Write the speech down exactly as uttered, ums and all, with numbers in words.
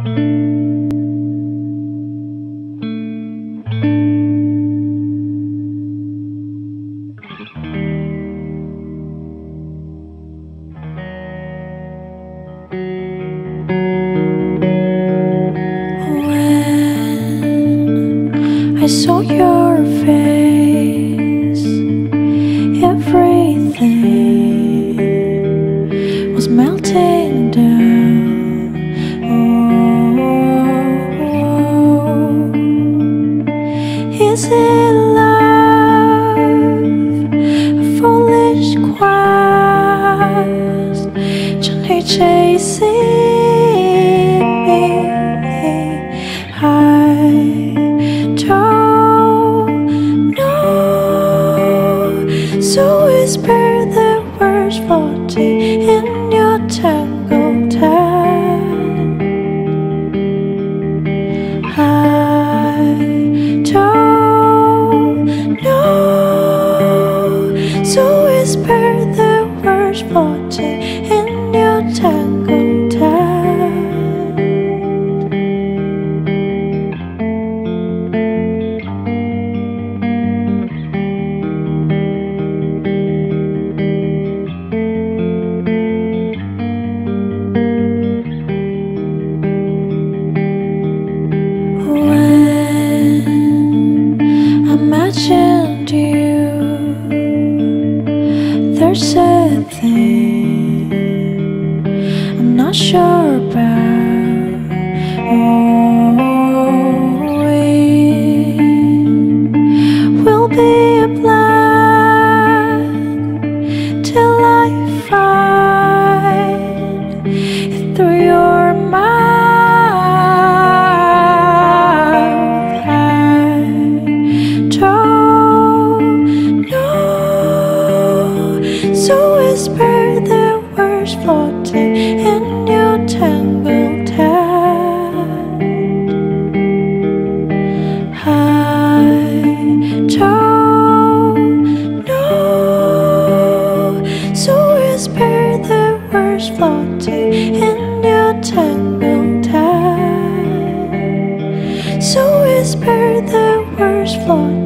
I saw your face, everything was melting down. Oh, is it love, a foolish quest, gently chasing me? I So whisper the words floating in your tangled hand. I don't know. So whisper the words floating in your tangled hand. Imagined you, there's a thing I'm not sure about. Oh, it will be a blank till I find it through your mind. Whisper the words floating in your tangled hand. I don't know. So whisper the words floating in your tangled hand. So whisper the words floating.